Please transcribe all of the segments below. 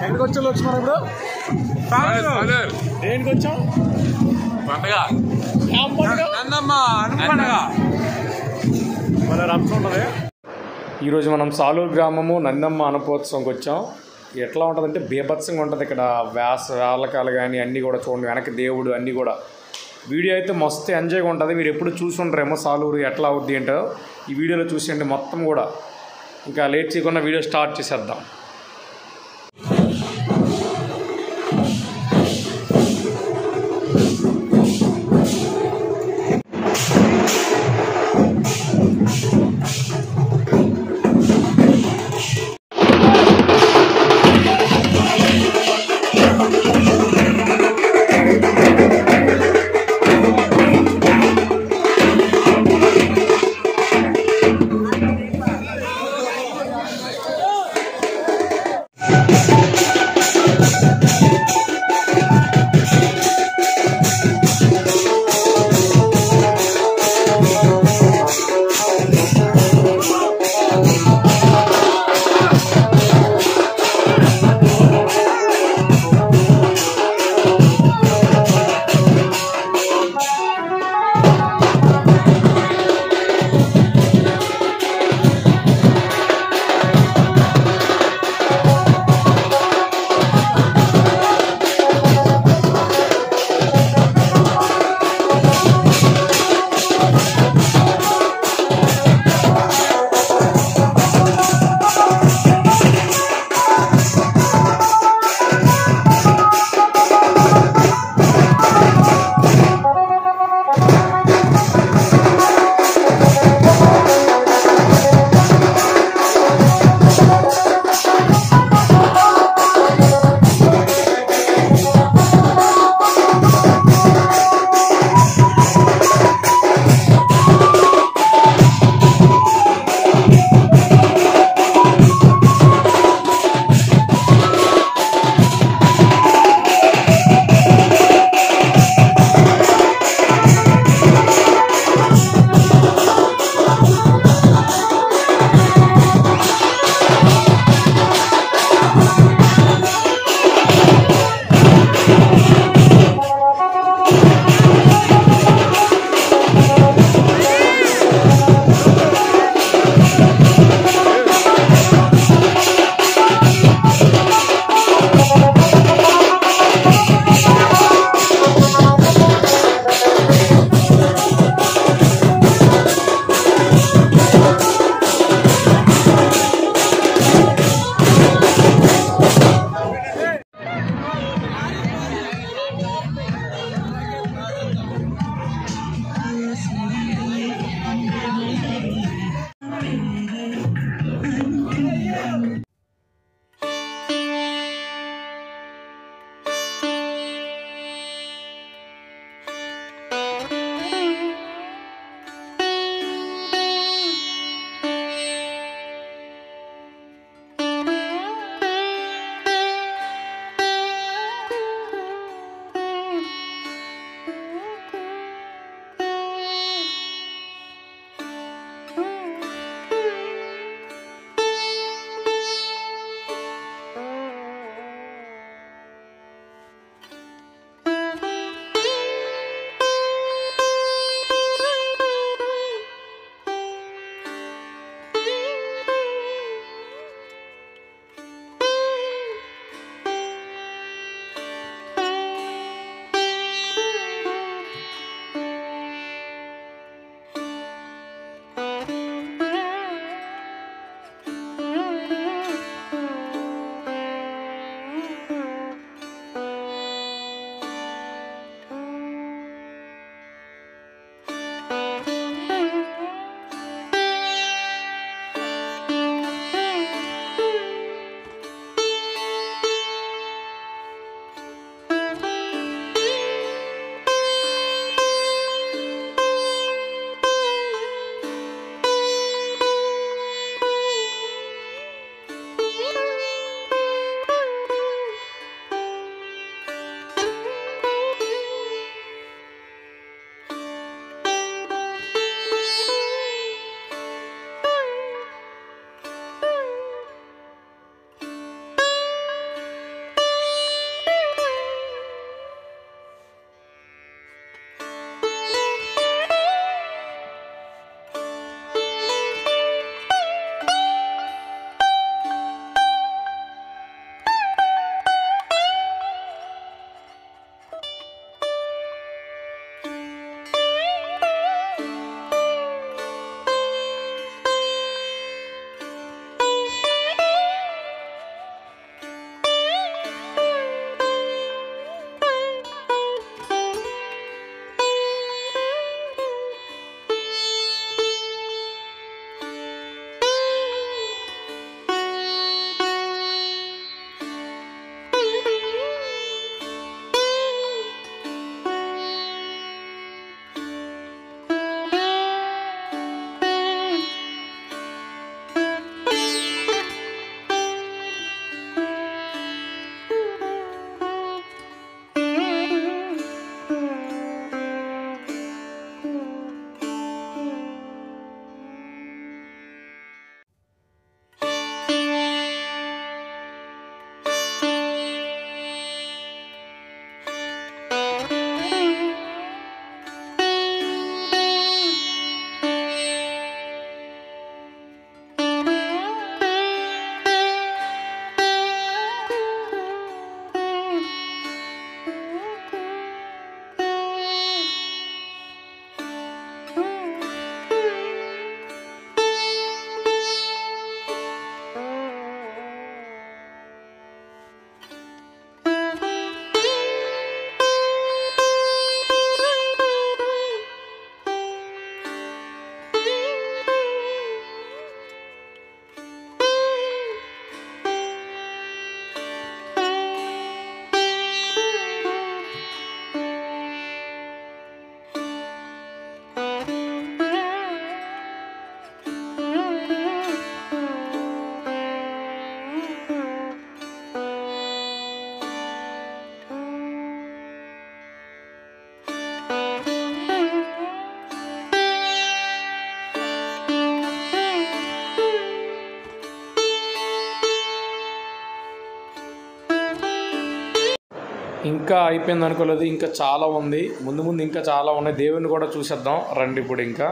ఎక్కడికి వచ్చా లక్ష్మణ ఇప్పుడు దేనికి వచ్చాం మన రప్స్ ఉంటుంది. ఈరోజు మనం సాలూరు గ్రామము నందమ్మ అనుపోత్సవంకి వచ్చాం. ఎట్లా ఉంటుందంటే బీభత్సంగా ఉంటుంది ఇక్కడ. వేళకాలు కానీ అన్నీ కూడా చూడండి, వెనక్కి దేవుడు అన్నీ కూడా. వీడియో అయితే మస్తు ఎంజాయ్గా ఉంటుంది. మీరు ఎప్పుడు చూసి ఉంటారేమో సాలూరు ఎట్లా అవుద్ది ఏంటో ఈ వీడియోలో చూసేయండి మొత్తం కూడా. ఇంకా లేట్ చేయకుండా వీడియో స్టార్ట్ చేసేద్దాం. ఇంకా అయిపోయింది అనుకోలేదు, ఇంకా చాలా ఉంది, ముందు ముందు ఇంకా చాలా ఉన్నాయి. దేవుని కూడా చూసేద్దాం రండి ఇప్పుడు. ఇంకా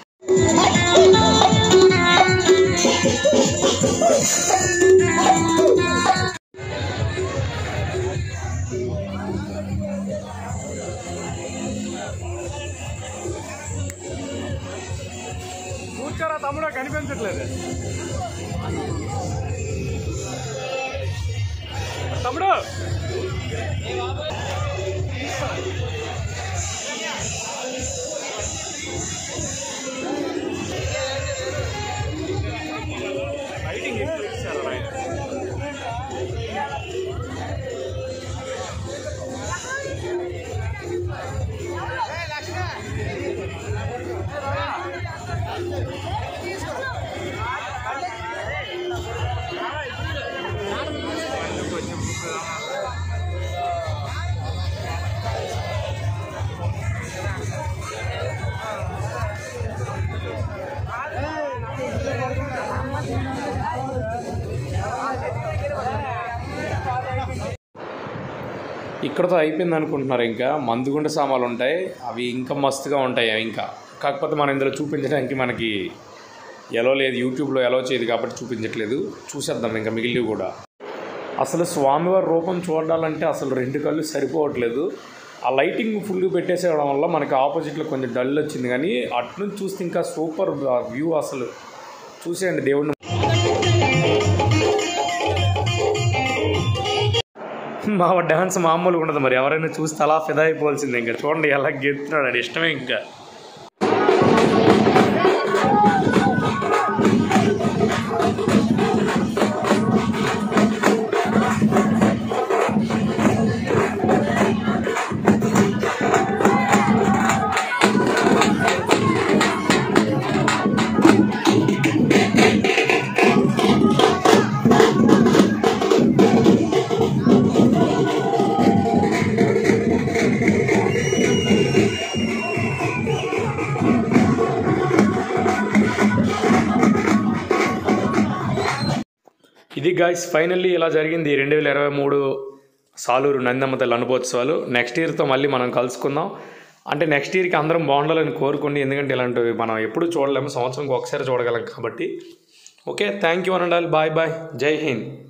కూర్చోరా తమ్ముడు, కనిపించట్లేదు తమ్ముడు. లైటింగ్ ఎక్కువ ఇచ్చారు ఆయన. ఇక్కడతో అయిపోయింది అనుకుంటున్నారు. ఇంకా మందుగుండ సామాన్లు ఉంటాయి, అవి ఇంకా మస్తుగా ఉంటాయి. ఇంకా కాకపోతే మనం ఇందులో చూపించడానికి మనకి ఎలా లేదు, యూట్యూబ్లో ఎలా చేయదు కాబట్టి చూపించట్లేదు. చూసేద్దాం ఇంకా మిగిలినవి కూడా. అసలు స్వామివారి రూపం చూడాలంటే అసలు 2 కళ్ళు సరిపోవట్లేదు. ఆ లైటింగ్ ఫుల్ పెట్టేసేయడం వల్ల మనకి ఆపోజిట్లో కొంచెం డల్ వచ్చింది, కానీ అటు నుంచి చూస్తే ఇంకా సూపర్ వ్యూ. అసలు చూసేయండి దేవుడిని. మా డ్యాన్స్ మామూలుగా ఉండదు, మరి ఎవరైనా చూస్తే అలా ఫిదా అయిపోవాల్సిందే. ఇంకా చూడండి ఎలా గెలుతున్నాడు, అది ఇష్టమే. ఇంకా ఇది గాయ్స్ ఫైనల్లీ ఇలా జరిగింది 2023 సాలూరు నందమ్మ తల్లి అనుపోత్సవాలు. నెక్స్ట్ ఇయర్తో మళ్ళీ మనం కలుసుకుందాం. అంటే నెక్స్ట్ ఇయర్కి అందరం బాగుండాలని కోరుకోండి, ఎందుకంటే ఇలాంటివి మనం ఎప్పుడూ చూడలేము, సంవత్సరంకి ఒకసారి చూడగలం కాబట్టి. ఓకే, థ్యాంక్ యూ అనండాలి. బాయ్ బాయ్, జై హింద్.